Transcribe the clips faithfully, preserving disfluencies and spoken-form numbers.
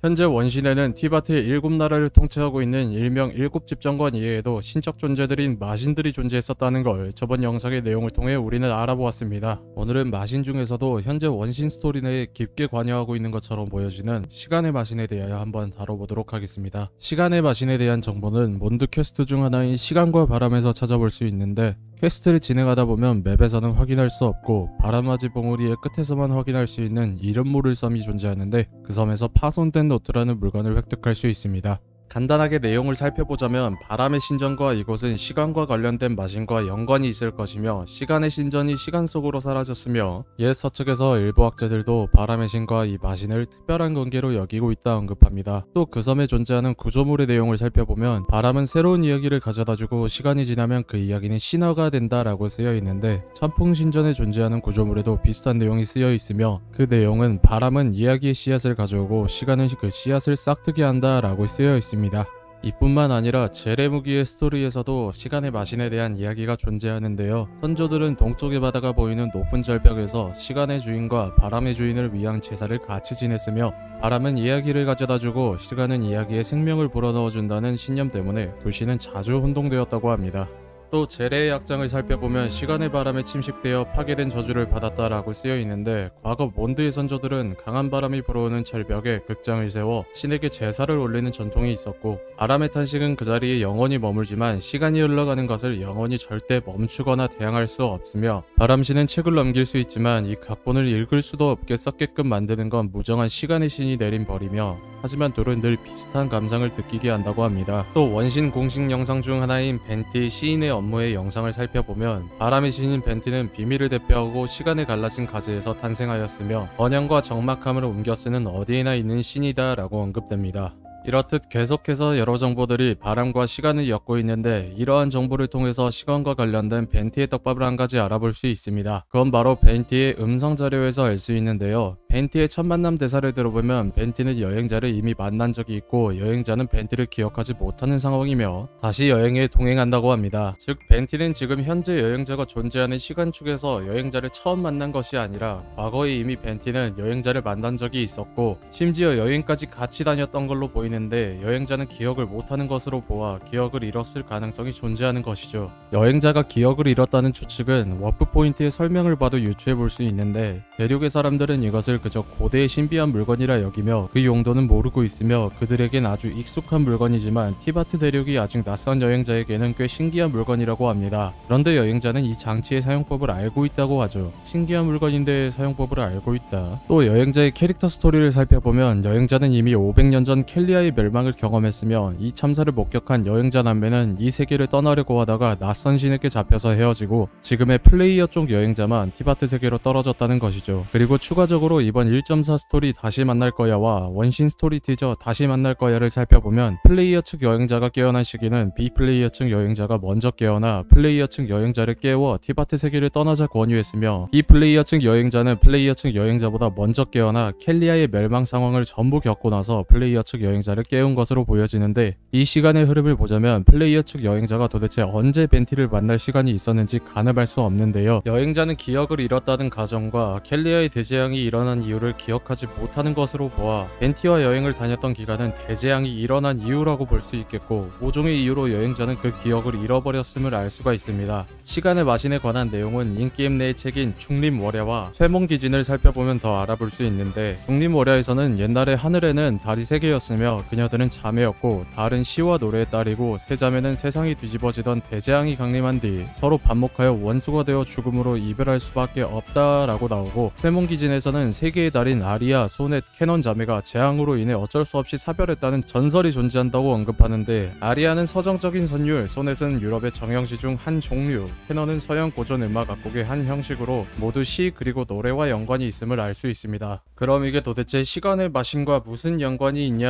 현재 원신에는 티바트의 일곱 나라를 통치하고 있는 일명 일곱 집정관 이외에도 신적 존재들인 마신들이 존재했었다는 걸 저번 영상의 내용을 통해 우리는 알아보았습니다. 오늘은 마신 중에서도 현재 원신 스토리 내에 깊게 관여하고 있는 것처럼 보여지는 시간의 마신에 대하여 한번 다뤄보도록 하겠습니다. 시간의 마신에 대한 정보는 몬드 퀘스트 중 하나인 시간과 바람에서 찾아볼 수 있는데, 퀘스트를 진행하다 보면 맵에서는 확인할 수 없고 바람맞이 봉우리의 끝에서만 확인할 수 있는 이름 모를 섬이 존재하는데, 그 섬에서 파손된 노트라는 물건을 획득할 수 있습니다. 간단하게 내용을 살펴보자면, 바람의 신전과 이곳은 시간과 관련된 마신과 연관이 있을 것이며, 시간의 신전이 시간 속으로 사라졌으며, 옛 서측에서 일부 학자들도 바람의 신과 이 마신을 특별한 관계로 여기고 있다 언급합니다. 또 그 섬에 존재하는 구조물의 내용을 살펴보면, 바람은 새로운 이야기를 가져다주고 시간이 지나면 그 이야기는 신화가 된다라고 쓰여 있는데, 천풍신전에 존재하는 구조물에도 비슷한 내용이 쓰여 있으며, 그 내용은 바람은 이야기의 씨앗을 가져오고 시간은 그 씨앗을 싹트게 한다 라고 쓰여 있습니다. 이뿐만 아니라 제레무기의 스토리에서도 시간의 마신에 대한 이야기가 존재하는데요. 선조들은 동쪽의 바다가 보이는 높은 절벽에서 시간의 주인과 바람의 주인을 위한 제사를 같이 지냈으며, 바람은 이야기를 가져다주고 시간은 이야기에 생명을 불어넣어준다는 신념 때문에 불씨는 자주 혼동되었다고 합니다. 또 제레의 약장을 살펴보면 시간의 바람에 침식되어 파괴된 저주를 받았다라고 쓰여 있는데, 과거 몬드의 선조들은 강한 바람이 불어오는 절벽에 극장을 세워 신에게 제사를 올리는 전통이 있었고, 바람의 탄식은 그 자리에 영원히 머물지만 시간이 흘러가는 것을 영원히 절대 멈추거나 대항할 수 없으며, 바람신은 책을 넘길 수 있지만 이 각본을 읽을 수도 없게 썩게끔 만드는 건 무정한 시간의 신이 내린 벌이며, 하지만 둘은 늘 비슷한 감상을 느끼게 한다고 합니다. 또 원신 공식 영상 중 하나인 벤티 시인의 업무의 영상을 살펴보면, 바람의 신인 벤티는 비밀을 대표하고 시간에 갈라진 가지에서 탄생하였으며 번영과 적막함을 옮겨 쓰는 어디에나 있는 신이다 라고 언급됩니다. 이렇듯 계속해서 여러 정보들이 바람과 시간을 엮고 있는데, 이러한 정보를 통해서 시간과 관련된 벤티의 떡밥을 한 가지 알아볼 수 있습니다. 그건 바로 벤티의 음성 자료에서 알 수 있는데요. 벤티의 첫 만남 대사를 들어보면 벤티는 여행자를 이미 만난 적이 있고, 여행자는 벤티를 기억하지 못하는 상황이며 다시 여행에 동행한다고 합니다. 즉 벤티는 지금 현재 여행자가 존재하는 시간축에서 여행자를 처음 만난 것이 아니라, 과거에 이미 벤티는 여행자를 만난 적이 있었고 심지어 여행까지 같이 다녔던 걸로 보이는데, 여행자는 기억을 못하는 것으로 보아 기억을 잃었을 가능성이 존재하는 것이죠. 여행자가 기억을 잃었다는 추측은 워프 포인트의 설명을 봐도 유추해 볼 수 있는데, 대륙의 사람들은 이것을 그저 고대의 신비한 물건이라 여기며 그 용도는 모르고 있으며, 그들에겐 아주 익숙한 물건이지만 티바트 대륙이 아직 낯선 여행자에게는 꽤 신기한 물건이라고 합니다. 그런데 여행자는 이 장치의 사용법을 알고 있다고 하죠. 신기한 물건인데 사용법을 알고 있다. 또 여행자의 캐릭터 스토리를 살펴보면, 여행자는 이미 오백 년 전 켈리아의 멸망을 경험했으며, 이 참사를 목격한 여행자 남매는 이 세계를 떠나려고 하다가 낯선 신에게 잡혀서 헤어지고, 지금의 플레이어 쪽 여행자만 티바트 세계로 떨어졌다는 것이죠. 그리고 추가적으로 이번 일 점 사 스토리 다시 만날 거야와 원신 스토리 티저 다시 만날 거야를 살펴보면, 플레이어 측 여행자가 깨어난 시기는 비플레이어 측 여행자가 먼저 깨어나 플레이어 측 여행자를 깨워 티바트 세계를 떠나자 권유했으며, 비플레이어 측 여행자는 플레이어 측 여행자보다 먼저 깨어나 켈리아의 멸망 상황을 전부 겪고 나서 플레이어 측 여행자를 깨운 것으로 보여지는데, 이 시간의 흐름을 보자면 플레이어 측 여행자가 도대체 언제 벤티를 만날 시간이 있었는지 가늠할 수 없는데요. 여행자는 기억을 잃었다는 가정과 켈리아의 대재앙이 일어난 이유를 기억하지 못하는 것으로 보아 벤티와 여행을 다녔던 기간은 대재앙이 일어난 이유라고 볼 수 있겠고, 모종의 이유로 여행자는 그 기억을 잃어버렸음을 알 수가 있습니다. 시간의 마신에 관한 내용은 인게임 내의 책인 중림월야와 쇠몽기진을 살펴보면 더 알아볼 수 있는데, 중림월야에서는 옛날에 하늘에는 달이 세 개였으며 그녀들은 자매였고, 달은 시와 노래의 딸이고 세 자매는 세상이 뒤집어지던 대재앙이 강림한 뒤 서로 반목하여 원수가 되어 죽음으로 이별할 수밖에 없다라고 나오고, 쇠몽기진에서는 세 개의 달인 아리아, 소넷, 캐논 자매가 재앙으로 인해 어쩔 수 없이 사별했다는 전설이 존재한다고 언급하는데, 아리아는 서정적인 선율, 소넷은 유럽의 정형시 중 한 종류, 캐논은 서양 고전 음악 악곡의 한 형식으로 모두 시 그리고 노래와 연관이 있음을 알 수 있습니다. 그럼 이게 도대체 시간의 마신과 무슨 연관이 있냐라고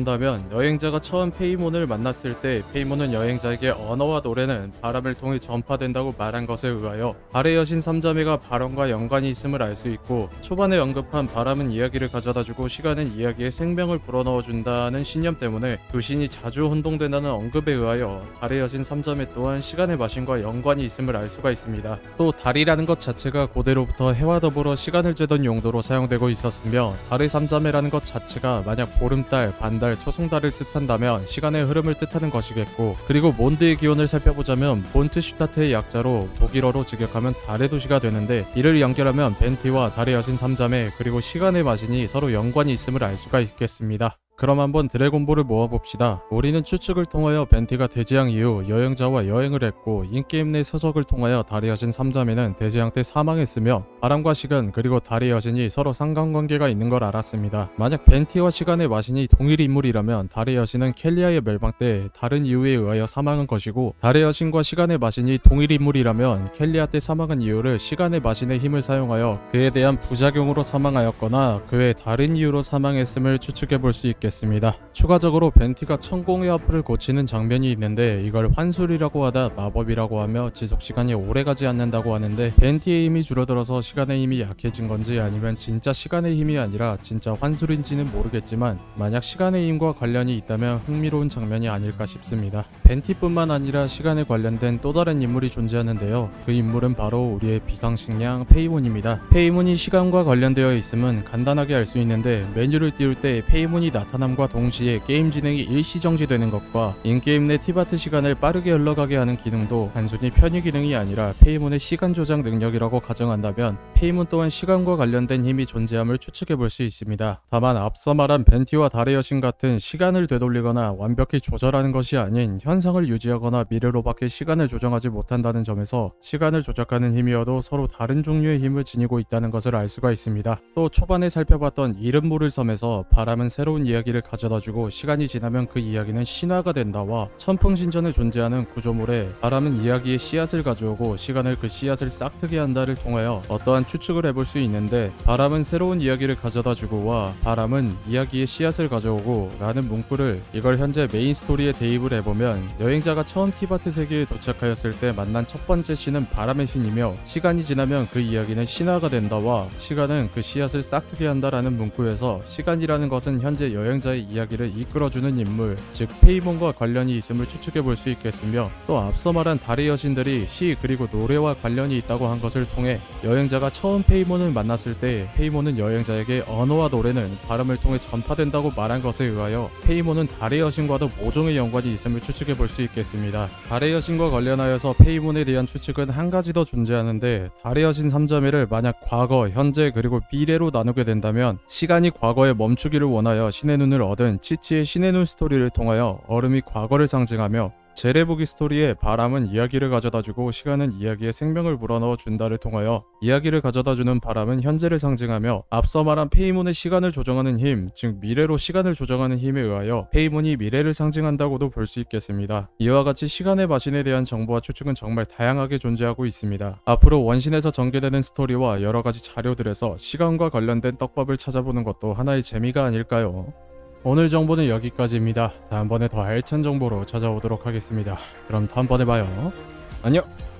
그런다면 여행자가 처음 페이몬을 만났을 때 페이몬은 여행자에게 언어와 노래는 바람을 통해 전파된다고 말한 것에 의하여 달의 여신 삼자매가 바람과 연관이 있음을 알 수 있고, 초반에 언급한 바람은 이야기를 가져다주고 시간은 이야기에 생명을 불어넣어준다는 신념 때문에 두 신이 자주 혼동된다는 언급에 의하여 달의 여신 삼자매 또한 시간의 마신과 연관이 있음을 알 수가 있습니다. 또 달이라는 것 자체가 고대로부터 해와 더불어 시간을 재던 용도로 사용되고 있었으며, 달의 삼자매라는 것 자체가 만약 보름달, 반달, 처송달을 뜻한다면 시간의 흐름을 뜻하는 것이겠고, 그리고 몬드의 기원을 살펴보자면 본트슈타트의 약자로 독일어로 직역하면 달의 도시가 되는데, 이를 연결하면 벤티와 달의 여신 삼자매 그리고 시간의 마신이 서로 연관이 있음을 알 수가 있겠습니다. 그럼 한번 드래곤볼을 모아봅시다. 우리는 추측을 통하여 벤티가 대재앙 이후 여행자와 여행을 했고, 인게임 내 서적을 통하여 달의 여신 삼자매는 대재앙 때 사망했으며, 바람과 시간 그리고 달의 여신이 서로 상관관계가 있는 걸 알았습니다. 만약 벤티와 시간의 마신이 동일 인물이라면 달의 여신은 켈리아의 멸망 때 다른 이유에 의하여 사망한 것이고, 달의 여신과 시간의 마신이 동일 인물이라면 켈리아 때 사망한 이유를 시간의 마신의 힘을 사용하여 그에 대한 부작용으로 사망하였거나 그의 다른 이유로 사망했음을 추측해볼 수 있겠습니다. 습니다. 추가적으로 벤티가 천공의 화풀을 고치는 장면이 있는데, 이걸 환술이라고 하다 마법이라고 하며 지속시간이 오래가지 않는다고 하는데, 벤티의 힘이 줄어들어서 시간의 힘이 약해진 건지 아니면 진짜 시간의 힘이 아니라 진짜 환술인지는 모르겠지만, 만약 시간의 힘과 관련이 있다면 흥미로운 장면이 아닐까 싶습니다. 벤티뿐만 아니라 시간에 관련된 또 다른 인물이 존재하는데요. 그 인물은 바로 우리의 비상식량 페이몬입니다. 페이몬이 시간과 관련되어 있음은 간단하게 알 수 있는데, 메뉴를 띄울 때 페이몬이 나타나 나타남과 동시에 게임 진행이 일시 정지되는 것과 인게임 내 티바트 시간을 빠르게 흘러가게 하는 기능도 단순히 편의 기능이 아니라 페이몬의 시간 조작 능력이라고 가정한다면, 페이몬 또한 시간과 관련된 힘이 존재함을 추측해볼 수 있습니다. 다만 앞서 말한 벤티와 달의 여신 같은 시간을 되돌리거나 완벽히 조절하는 것이 아닌 현상을 유지하거나 미래로밖에 시간을 조정하지 못한다는 점에서 시간을 조작하는 힘이어도 서로 다른 종류의 힘을 지니고 있다는 것을 알 수가 있습니다. 또 초반에 살펴봤던 이름 모를 섬에서 바람은 새로운 이야기 이야기를 가져다주고 시간이 지나면 그 이야기는 신화가 된다와 천풍신전에 존재하는 구조물에 바람은 이야기의 씨앗을 가져오고 시간을 그 씨앗을 싹트게 한다를 통하여 어떠한 추측을 해볼 수 있는데, 바람은 새로운 이야기를 가져다주고와 바람은 이야기의 씨앗을 가져오고 라는 문구를 이걸 현재 메인 스토리에 대입을 해보면, 여행자가 처음 티바트 세계에 도착하였을 때 만난 첫 번째 신은 바람의 신이며, 시간이 지나면 그 이야기는 신화가 된다와 시간은 그 씨앗을 싹트게 한다라는 문구에서 시간이라는 것은 현재 여행 여행자의 이야기를 이끌어주는 인물, 즉 페이몬과 관련이 있음을 추측해볼 수 있겠으며, 또 앞서 말한 달의 여신들이 시 그리고 노래와 관련이 있다고 한 것을 통해 여행자가 처음 페이몬을 만났을 때 페이몬은 여행자에게 언어와 노래는 바람을 통해 전파된다고 말한 것에 의하여 페이몬은 달의 여신과도 모종의 연관이 있음을 추측해볼 수 있겠습니다. 달의 여신과 관련하여서 페이몬에 대한 추측은 한 가지 더 존재하는데, 달의 여신 삼자매를 만약 과거, 현재 그리고 미래로 나누게 된다면, 시간이 과거에 멈추기를 원하여 신의 눈을 얻은 치치의 신의 눈 스토리를 통하여 얼음이 과거를 상징하며, 제레보기 스토리에 바람은 이야기를 가져다주고 시간은 이야기에 생명을 불어넣어 준다를 통하여 이야기를 가져다주는 바람은 현재를 상징하며, 앞서 말한 페이몬의 시간을 조정하는 힘, 즉 미래로 시간을 조정하는 힘에 의하여 페이몬이 미래를 상징한다고도 볼 수 있겠습니다. 이와 같이 시간의 마신에 대한 정보와 추측은 정말 다양하게 존재하고 있습니다. 앞으로 원신에서 전개되는 스토리와 여러가지 자료들에서 시간과 관련된 떡밥을 찾아보는 것도 하나의 재미가 아닐까요? 오늘 정보는 여기까지입니다. 다음번에 더 알찬 정보로 찾아오도록 하겠습니다. 그럼 다음번에 봐요. 안녕!